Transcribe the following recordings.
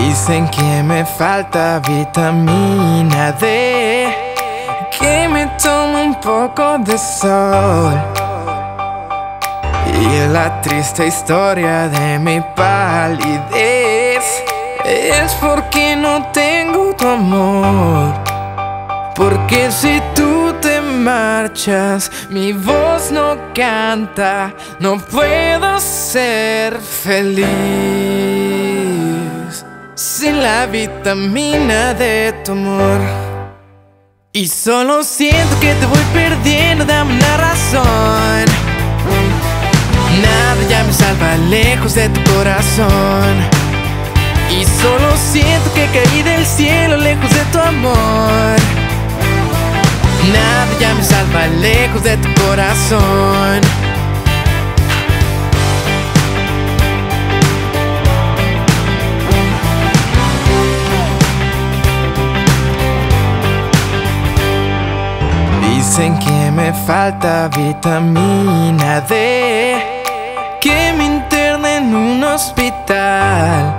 Dicen que me falta vitamina D, que me tome un poco de sol. Y la triste historia de mi palidez es porque no tengo tu amor. Porque si tú te marchas, mi voz no canta, no puedo ser feliz sin la vitamina de tu amor. Y solo siento que te voy perdiendo, dame una razón. Nada ya me salva lejos de tu corazón. Y solo siento que caí del cielo lejos de tu amor. Nada ya me salva lejos de tu corazón. Dicen que me falta vitamina D, que me interne en un hospital.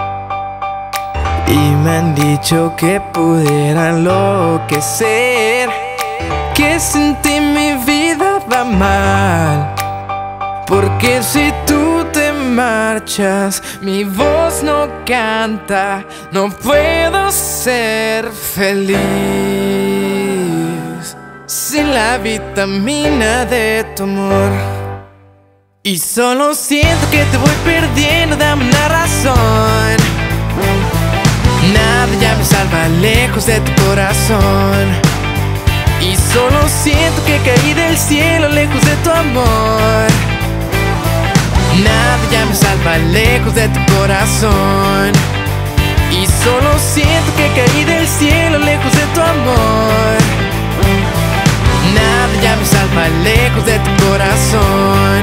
Y me han dicho que pudiera enloquecer, que sin ti mi vida va mal. Porque si tú te marchas, mi voz no canta, no puedo ser feliz sin la vitamina de tu amor. Y solo siento que te voy perdiendo, dame una razón. Nada ya me salva lejos de tu corazón. Y solo siento que caí del cielo lejos de tu amor. Nada ya me salva lejos de tu corazón. Y solo siento que caí del cielo lejos de tu amor. Nada ya me salva lejos de tu corazón.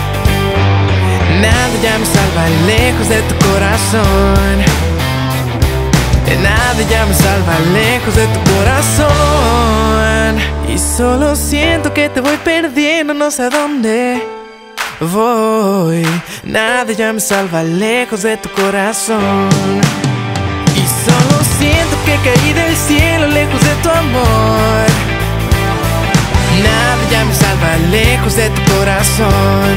Nada ya me salva lejos de tu corazón. Nada ya me salva lejos de tu corazón. Y solo siento que te voy perdiendo, no sé a dónde voy. Nada ya me salva lejos de tu corazón. Y solo siento que caí del cielo lejos de tu amor. Nada ya me salva lejos de tu corazón.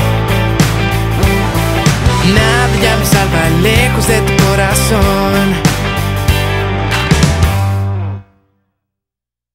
Nada ya me salva lejos de tu corazón.